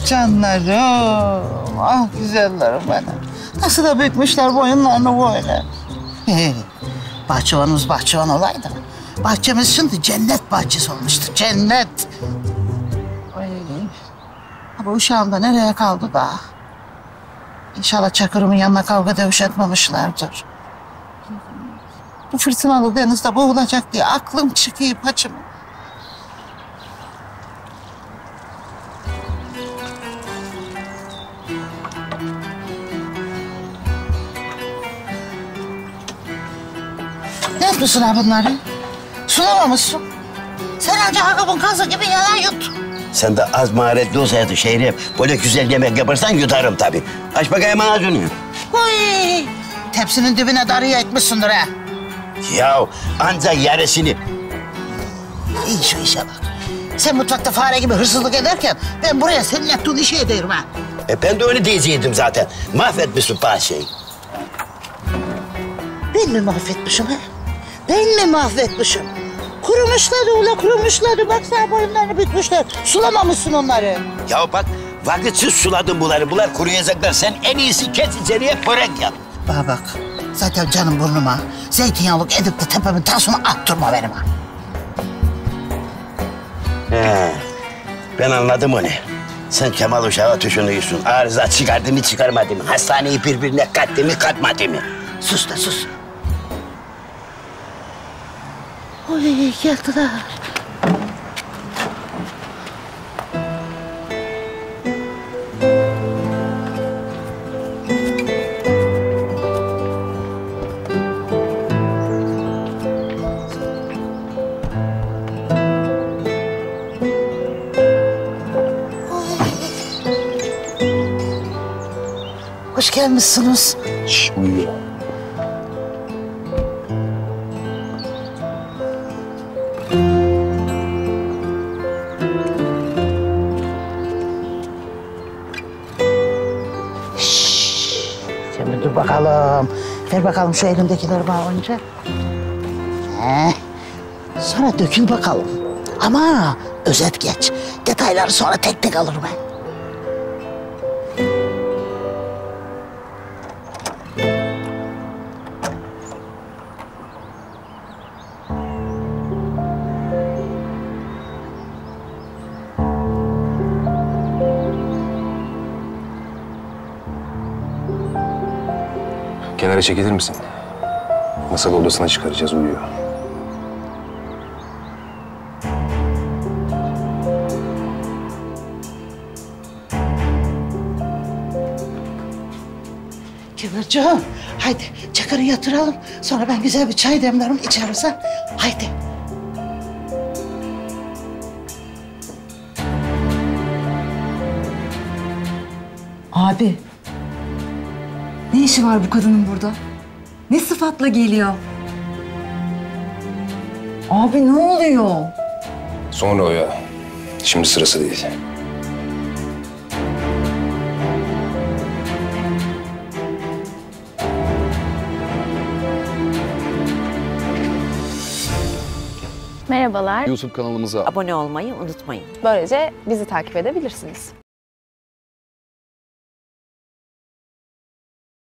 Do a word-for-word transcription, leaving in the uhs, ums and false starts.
canlarım, ah güzellerim benim. Nasıl da bükmüşler boyunlarını böyle. Bahçıvanımız bahçıvan olaydı. Bahçemiz şimdi cennet bahçesi olmuştu, cennet. Ay. Bu uşağım da nereye kaldı da? İnşallah Çakır'ımın yanına kavga dövüş etmemişlerdir. Bu fırtınalı denizde boğulacak diye aklım çıkıyor paçım. Ne yapıyorsun ha bunları? Sulamamışsın. Sen önce Hakab'ın kazı gibi yalan yut. Sen de az maharetli olsaydın Şehriye, böyle güzel yemek yaparsan yutarım tabii. Aç bakayım ağzını. Uy, tepsinin dibine darıya etmişsindir ha. Ya anca yarısını. İyi şu işe bak. Sen mutfakta fare gibi hırsızlık ederken ben buraya senin yaptığın işi ederim ha. E ben de öyle diyecektim zaten. Mahvetmişsin bahçeyi. Ben mi mahvetmişim ha? Ben mi mahvetmişim? Kurumuşlar ulan kurumuşlar. Baksana boyunlarını bükmüşler. Sulamamışsın onları. Ya bak vakitsiz suladın bunları. Bunlar kuruyacaklar. Sen en iyisi kes içeriye börek yap. Bana bak. Zaten canım burnuma. Zeytinyağlık edip de tepemin tasını attırma benim ha. He, ben anladım onu. Sen Kemal Uşak'a düşünüyorsun. Arıza çıkardı mı çıkarmadı mı? Hastaneyi birbirine kattı mı katmadı mı? Sus da sus. Oy geldiler. Hoş gelmişsiniz. Şş, uyuyor. Şşş. Sen bir dur bakalım. Ver bakalım şu elindekileri bana önce. Heh. Sonra dökül bakalım. Ama özet geç. Detayları sonra tek tek alırım ben. Kenara çekilir misin? Masal odasına çıkaracağız, uyuyor. Kıvırcığım, haydi Çakır'ı yatıralım. Sonra ben güzel bir çay demlerim içeriz ha. Haydi. Abi, ne işi var bu kadının burada? Ne sıfatla geliyor? Abi ne oluyor? Sonra o ya. Şimdi sırası değil. Merhabalar. YouTube kanalımıza Abone olmayı unutmayın. Böylece bizi takip edebilirsiniz.